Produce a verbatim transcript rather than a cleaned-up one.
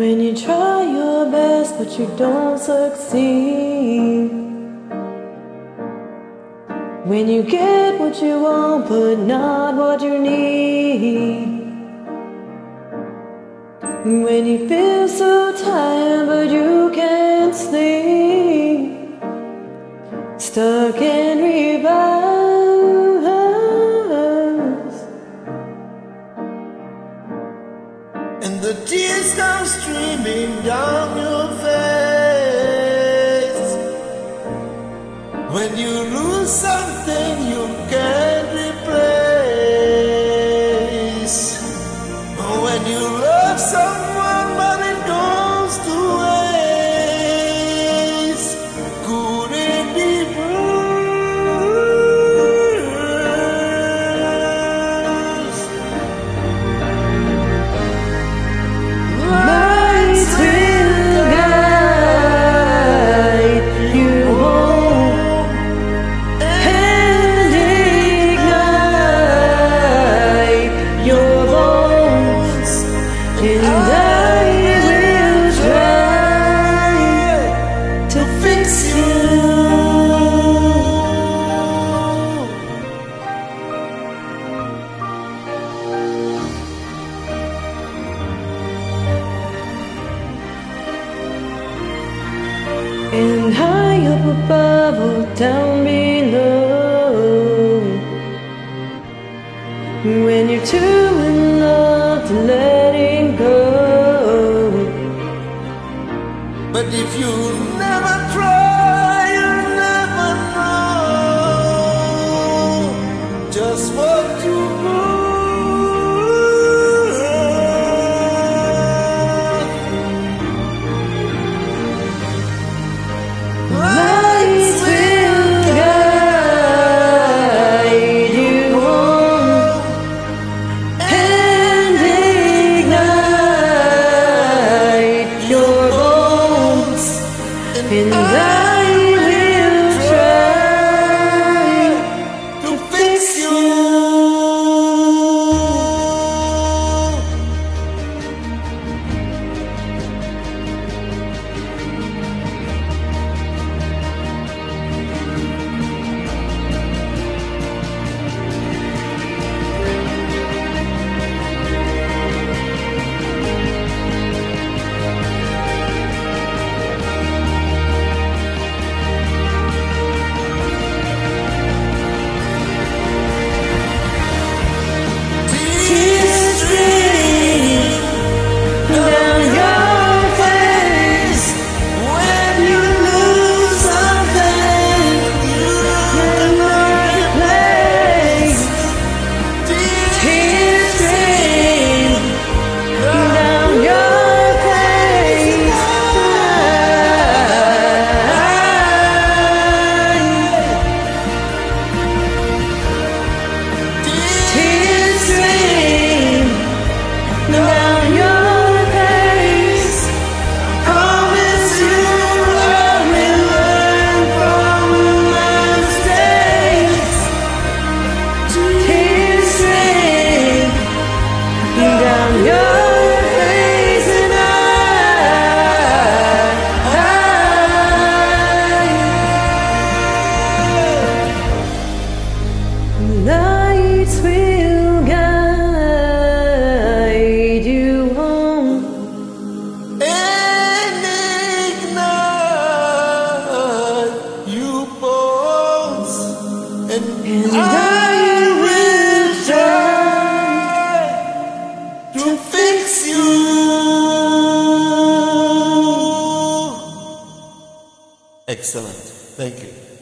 When you try your best but you don't succeed, when you get what you want but not what you need, when you feel so tired but you can't sleep, stuck in reverse, and the tears come streaming down your face. When you lose something you can't replace, when you love someone but it goes to waste, could it be worse? Lights will guide you home and ignite your bones, and I will try to fix you. And high up above or down below, when you're too in love to letting go. But if you never try, you'll never know just what you want. Lights will guide you home and ignite your bones, and I will try To fix you. tears stream down your face when you lose something you cannot replace. Tears stream down your face. Tears stream down your face. Promise you I will learn from my mistakes. Tears stream down your face, and I, lights will guide you home And ignite you bones, and and I I will try to fix you. Excellent. Thank you.